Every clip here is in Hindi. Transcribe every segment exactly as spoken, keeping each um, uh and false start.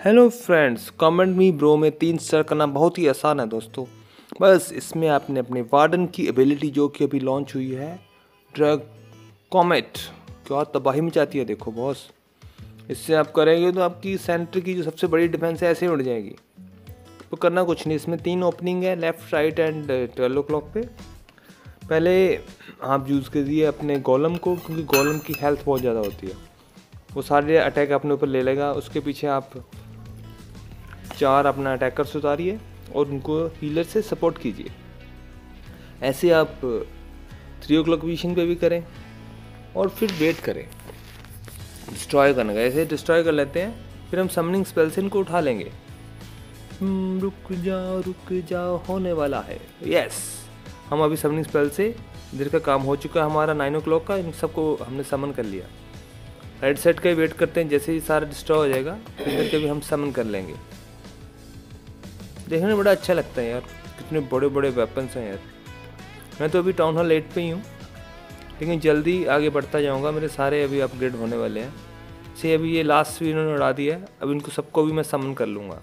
Hello friends, comment me bro में तीन स्टार करना बहुत ही आसान है दोस्तों। बस इसमें आपने अपने वार्डन की एबिलिटी जो कि अभी लॉन्च हुई है, ड्रैग कॉमेट, क्या तबाही मचाती है देखो बॉस। इससे आप करेंगे तो आपकी सेंटर की जो सबसे बड़ी डिफेंस है ऐसे ही उड़ जाएगी। तो करना कुछ नहीं, इसमें तीन ओपनिंग है, left right and twelve o'clock पे। पहले आप यूज़ करिए अपने गोलम को, क्योंकि गोलम की हेल्थ बहुत ज़्यादा होती है, वो सारे अटैक अपने ऊपर ले लेगा। उसके पीछे आप चार अपना अटैकर्स उतारिए और उनको हीलर से सपोर्ट कीजिए। ऐसे आप थ्री ओ क्लॉक पोजीशन पे भी करें और फिर वेट करें डिस्ट्रॉय करने का। ऐसे डिस्ट्रॉय कर लेते हैं, फिर हम समनिंग स्पेल से इनको उठा लेंगे। रुक जाओ रुक जाओ, होने वाला है। यस, हम अभी समनिंग स्पेल से इधर का काम हो चुका है हमारा नाइन ओ क्लॉक का। इन सबको हमने समन कर लिया। राइट साइड का वेट करते हैं, जैसे ही सारा डिस्ट्रॉय हो जाएगा इधर के भी हम समन कर लेंगे। देखने में बड़ा अच्छा लगता है यार, कितने बड़े बड़े वेपन्स हैं यार। मैं तो अभी टाउन हॉल एट पे ही हूँ, लेकिन जल्दी आगे बढ़ता जाऊँगा। मेरे सारे अभी अपग्रेड होने वाले हैं। से अभी ये लास्ट भी इन्होंने उड़ा दिया है, अब इनको सबको भी मैं समन कर लूँगा।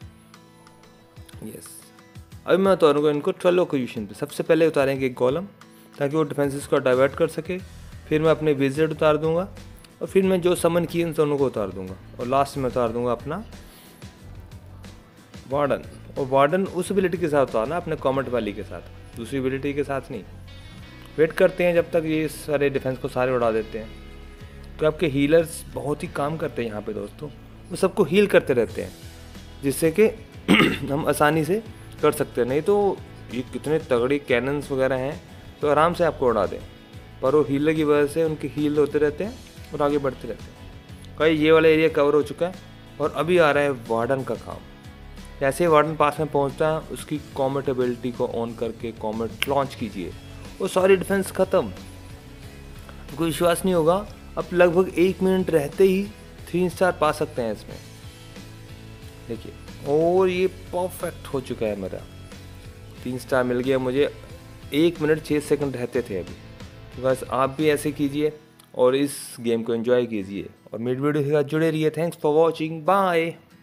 यस, अभी मैं उतारूँगा इनको ट्वेल्व पोजीशन पे। सबसे पहले उतारेंगे एक कॉलम, ताकि वो डिफेंसेस को डाइवर्ट कर सके। फिर मैं अपने विजिट उतार दूँगा, और फिर मैं जो समन किए उन दोनों को उतार दूँगा, और लास्ट में उतार दूँगा अपना वार्डन। और वार्डन उस एबिलिटी के साथ उतारना, अपने कॉमेट वाली के साथ, दूसरी एबिलिटी के साथ नहीं। वेट करते हैं जब तक ये सारे डिफेंस को सारे उड़ा देते हैं। तो आपके हीलर्स बहुत ही काम करते हैं यहाँ पे दोस्तों, वो सबको हील करते रहते हैं, जिससे कि हम आसानी से कर सकते हैं। नहीं तो ये कितने तगड़ी कैनन्स वगैरह हैं तो आराम से आपको उड़ा दें, पर वो हीलर की वजह से उनके हील होते रहते हैं और आगे बढ़ते रहते हैं। कहीं ये वाला एरिया कवर हो चुका है, और अभी आ रहा है वार्डन का काम। जैसे ही वार्डन पास में पहुंचता है, उसकी कॉमेट एबिलिटी को ऑन करके कॉमेट लॉन्च कीजिए, वो सारी डिफेंस ख़त्म। कोई विश्वास नहीं होगा, अब लगभग एक मिनट रहते ही थ्री स्टार पा सकते हैं इसमें। देखिए, और ये परफेक्ट हो चुका है मेरा, तीन स्टार मिल गया मुझे। एक मिनट छः सेकंड रहते थे अभी। तो बस आप भी ऐसे कीजिए और इस गेम को एंजॉय कीजिए, और मेरी वीडियो के साथ जुड़े रहिए। Thanks for watching, bye.